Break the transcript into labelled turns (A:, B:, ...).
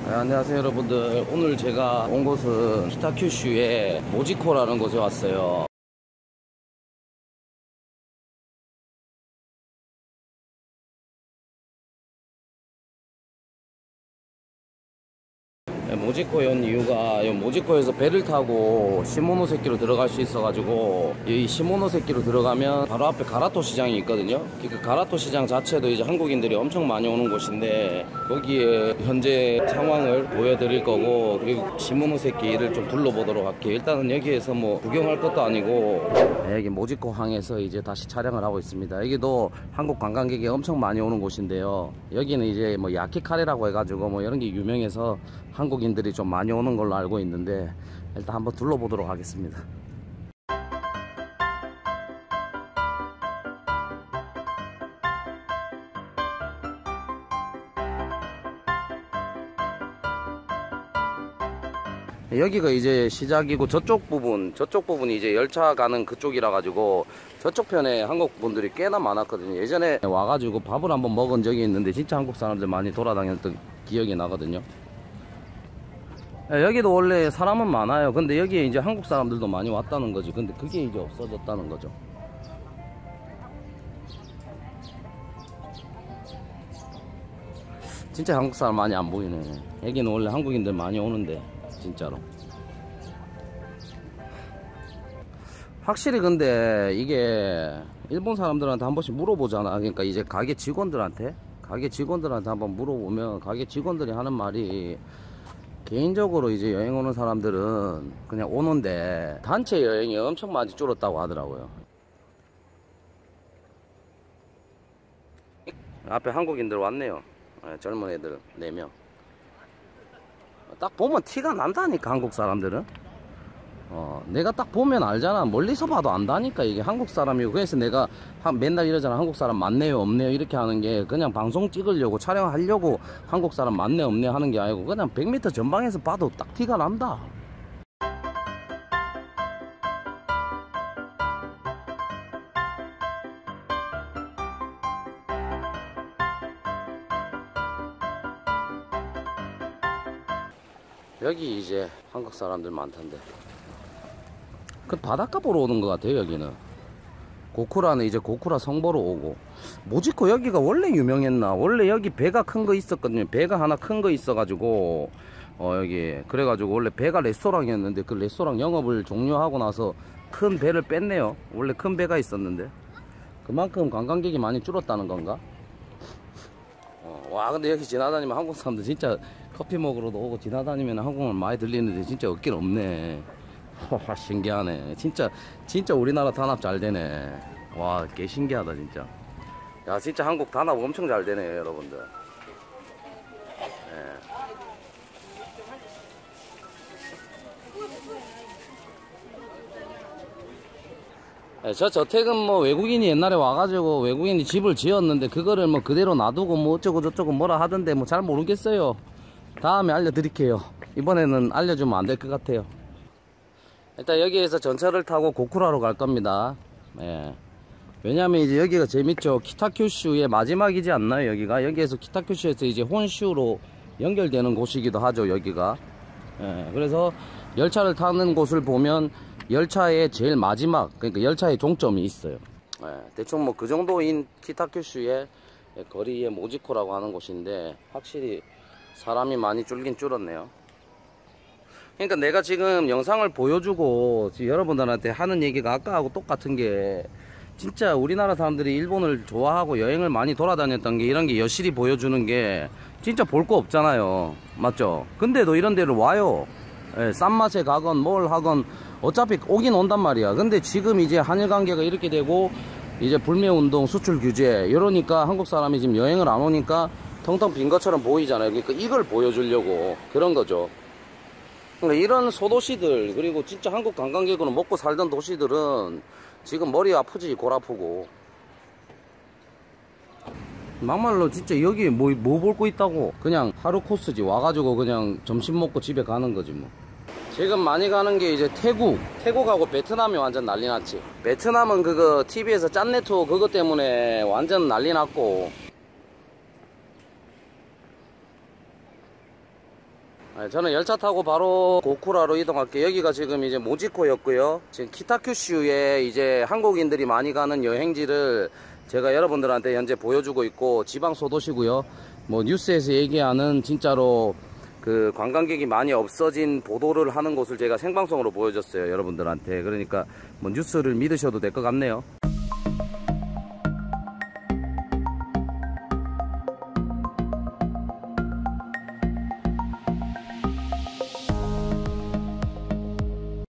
A: 네, 안녕하세요 여러분들. 오늘 제가 온 곳은 키타큐슈의 모지코라는 곳에 왔어요. 모지코에 온 이유가 모지코에서 배를 타고 시모노세키로 들어갈 수 있어가지고, 이 시모노세키로 들어가면 바로 앞에 가라토 시장이 있거든요. 그 가라토 시장 자체도 이제 한국인들이 엄청 많이 오는 곳인데, 거기에 현재 상황을 보여드릴 거고, 그리고 시모노세키를 좀 둘러보도록 할게요. 일단은 여기에서 뭐 구경할 것도 아니고, 여기 모지코 항에서 이제 다시 촬영을 하고 있습니다. 여기도 한국 관광객이 엄청 많이 오는 곳인데요. 여기는 이제 뭐 야키카레라고 해가지고 뭐 이런 게 유명해서 한국인들이 좀 많이 오는 걸로 알고 있는데, 일단 한번 둘러보도록 하겠습니다. 여기가 이제 시작이고, 저쪽 부분이 이제 열차 가는 그쪽이라 가지고 저쪽 편에 한국 분들이 꽤나 많았거든요. 예전에 와가지고 밥을 한번 먹은 적이 있는데 진짜 한국 사람들 많이 돌아다녔던 기억이 나거든요. 여기도 원래 사람은 많아요. 근데 여기에 이제 한국 사람들도 많이 왔다는 거지. 근데 그게 이제 없어졌다는 거죠. 진짜 한국 사람 많이 안 보이네. 여기는 원래 한국인들 많이 오는데 진짜로. 확실히 근데 이게 일본 사람들한테 한 번씩 물어보잖아. 그러니까 이제 가게 직원들한테 한번 물어보면, 가게 직원들이 하는 말이, 개인적으로 이제 여행 오는 사람들은 그냥 오는데 단체 여행이 엄청 많이 줄었다고 하더라고요. 앞에 한국인들 왔네요. 젊은 애들 4명. 딱 보면 티가 난다니까, 한국 사람들은. 내가 딱 보면 알잖아. 멀리서 봐도 안다니까 이게 한국 사람이고. 그래서 내가 맨날 이러잖아. 한국 사람 많네요 없네요 이렇게 하는 게, 그냥 방송 찍으려고 촬영하려고 한국 사람 많네 없네 하는 게 아니고, 그냥 100m 전방에서 봐도 딱 티가 난다. 여기 이제 한국 사람들 많던데, 그 바닷가 보러 오는 것 같아요. 여기는 고쿠라는 이제 고쿠라 성 보러 오고. 모지코 여기가 원래 유명했나? 원래 여기 배가 큰 거 있었거든요. 배가 하나 큰 거 있어가지고 여기 그래가지고 원래 배가 레스토랑이었는데, 그 레스토랑 영업을 종료하고 나서 큰 배를 뺐네요. 원래 큰 배가 있었는데 그만큼 관광객이 많이 줄었다는 건가? 와, 근데 여기 지나다니면 한국 사람들 진짜 커피 먹으러도 오고, 지나다니면 한국말 많이 들리는데 진짜 없긴 없네. 와, 신기하네. 진짜 우리나라 단합 잘 되네. 와, 개 신기하다 진짜. 야, 진짜 한국 단합 엄청 잘 되네 여러분들. 저 저택은 뭐 외국인이 옛날에 와가지고 외국인이 집을 지었는데, 그거를 뭐 그대로 놔두고 뭐 어쩌고 저쩌고 뭐라 하던데 뭐 잘 모르겠어요. 다음에 알려드릴게요. 이번에는 알려주면 안 될 것 같아요. 일단 여기에서 전철을 타고 고쿠라로 갈 겁니다. 왜냐면 이제 여기가 재밌죠. 키타큐슈의 마지막이지 않나요 여기가? 여기에서 키타큐슈에서 이제 혼슈로 연결되는 곳이기도 하죠 여기가. 그래서 열차를 타는 곳을 보면 열차의 제일 마지막, 그러니까 열차의 종점이 있어요. 대충 뭐 그 정도인 키타큐슈의 거리의 모지코라고 하는 곳인데, 확실히 사람이 많이 줄긴 줄었네요. 그러니까 내가 지금 영상을 보여주고 지금 여러분들한테 하는 얘기가 아까하고 똑같은 게, 진짜 우리나라 사람들이 일본을 좋아하고 여행을 많이 돌아다녔던 게, 이런 게 여실히 보여주는 게, 진짜 볼 거 없잖아요. 맞죠? 근데도 이런 데를 와요. 싼 맛에 가건 뭘 하건 어차피 오긴 온단 말이야. 근데 지금 이제 한일 관계가 이렇게 되고, 이제 불매운동, 수출 규제 이러니까 한국 사람이 지금 여행을 안 오니까 텅텅 빈 것처럼 보이잖아요. 그러니까 이걸 보여주려고 그런 거죠. 그러니까 이런 소도시들, 그리고 진짜 한국 관광객으로 먹고 살던 도시들은 지금 머리 아프지, 골 아프고. 막말로 진짜 여기 뭐 볼 거 있다고. 그냥 하루 코스지. 와가지고 그냥 점심 먹고 집에 가는 거지 뭐. 지금 많이 가는 게 이제 태국하고 베트남이 완전 난리 났지. 베트남은 그거 TV에서 짠내 투어 그거 때문에 완전 난리 났고, 저는 열차 타고 바로 고쿠라로 이동할게요. 여기가 지금 이제 모지코였고요. 지금 키타큐슈에 이제 한국인들이 많이 가는 여행지를 제가 여러분들한테 현재 보여주고 있고, 지방 소도시고요. 뭐 뉴스에서 얘기하는 진짜로 그 관광객이 많이 없어진 보도를 하는 곳을 제가 생방송으로 보여줬어요, 여러분들한테. 그러니까 뭐 뉴스를 믿으셔도 될 것 같네요.